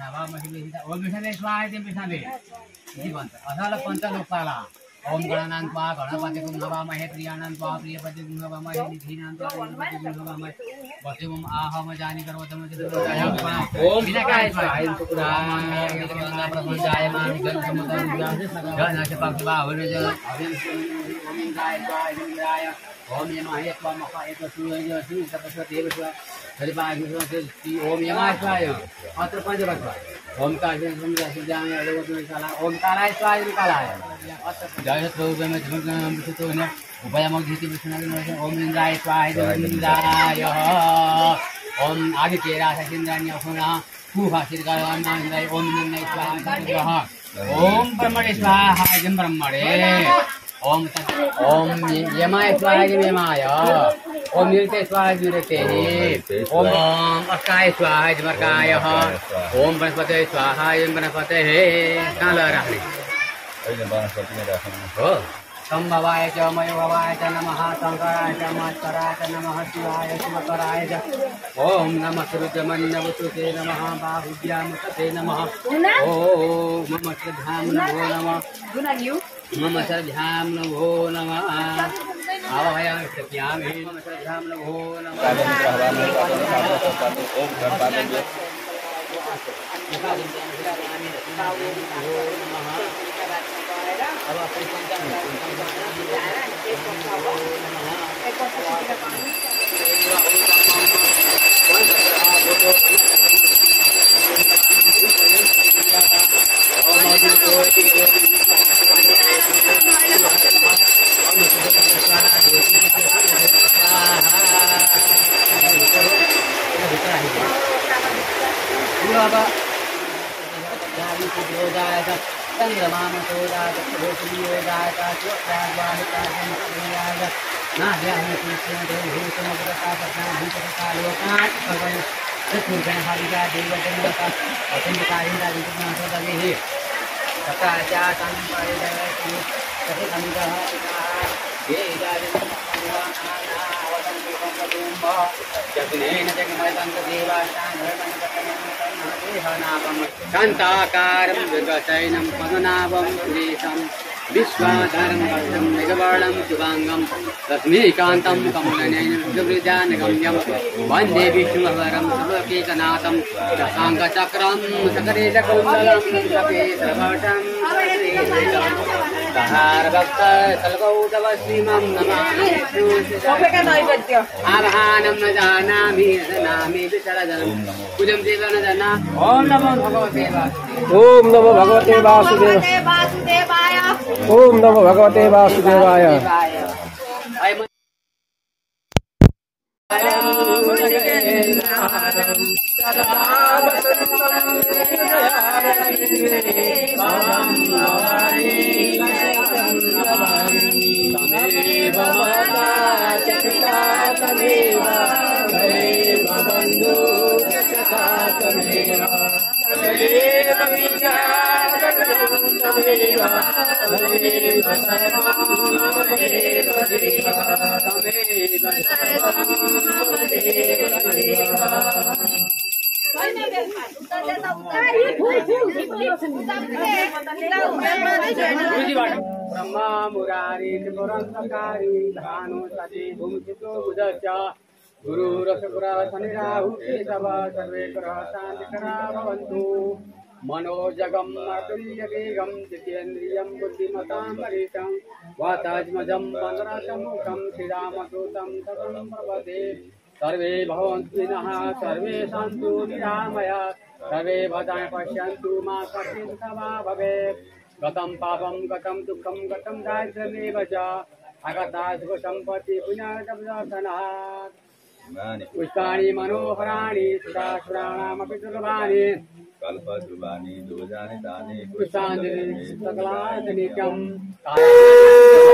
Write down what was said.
ओम गणानान्त्वा गणपति गुंहवामहे प्रियानान्त्वा प्रियपति गुंहवामहे निधीनान्त्वा निधीपति गुंहवामहे वसुमं आहम जानि कर्वतम चतुर्दशः ओम विनाकाय स्वाहा सुपुरामहे विद्याना प्रपंचाय मामि गणसमुदं गणाच पक्षवा वनज अभयं ओम गाय स्वाहा इंद्राय ओम यमाय त्वा मखाय सूर्य सूर्य तपस्वदेव स्वाहा हरिपायुषि ओम यमाय स्वाहा अत्र पंचवक्वा ओम काशे समुद्र सुजामि अदवतु काला ओम कालाय स्वाहा कालाय जय श्रोत्रम जगन्नाम विष्णुने उभयमघिति विष्णुने ओम इंद्राय स्वाहा इंद्राय ओम आदित्यराय इंद्राण्य हुना कुहा श्रीकालाना इंद्राय ओम इंद्राय स्वाहा ओम ब्रह्मणे स्वाहा जम ब्रह्मणे ओम यमाय स्वाहा यमाय ओम निरते स्वाहा निरते ओम अस्काय स्वाहा जमर्काय ओम वनस्पते स्वाहा वनस्पते काल राखने संभवाय च मयोभवाय च नमः शंकराय च मत्कराय च नमः शिवाय शिवकराय च ओम नमः श्रुतमन्यवसुते नमः बाहुभ्यामुते नमः ओम मम श्रद्धां नमो नमः मम श्रद्धां नमो नमः आवाहयामि प्रत्यामि मम श्रद्धां नमो नमः शान्ताकारं विगतैनं पद्मनाभं सुरेशं विश्वाधारं भद्रं मेघवर्णं शुभांगं लक्ष्मीकान्तं कमलनयनं सुवृजानगम्यं वन्दे विष्णुवरं सर्वलोकैकनाथं शशाङ्कचक्रं सकरेशकुण्डलं कपितभटं सहारभक्त कल्पौतवश्रीमं नमामि आवाहनं न जानामि जानामि विचरजनं पूजं देव न जाना ओम नमो भगवते वासुदेवाय ओम नमो भगवते वासुदेवाय ब्रह्मा मुरारी त्रिपुरंधकारी भानु सती भूमितो बुधस्य गुरु रसपुरा शनिराहु केशव सर्वे ग्रह शांतिकरा भवन्तु मनोजगम अतुल्य वेगम जितेन्द्रियं बुद्धिमतां वरिष्ठं वातात्मजं वन्दनासमुखं श्रीरामदूतं सदं प्रपदे सर्वे भवन्तु नः सर्वे सन्तु निरामया सर्वे भद्राणि पश्यन्तु मा कश्चित् तवा भवेत् गतं पापं गतं दुःखं गतं दारिद्र्यमेव च अगता सुखसम्पत्ति पुण्यदर्शनात् पुष्पाणि मनोहराणि सुरासुराणामपि दुर्लभानि कल्पद्रुवाणि दोजानि दानि पुष्पाञ्जलि सकलानि नित्यं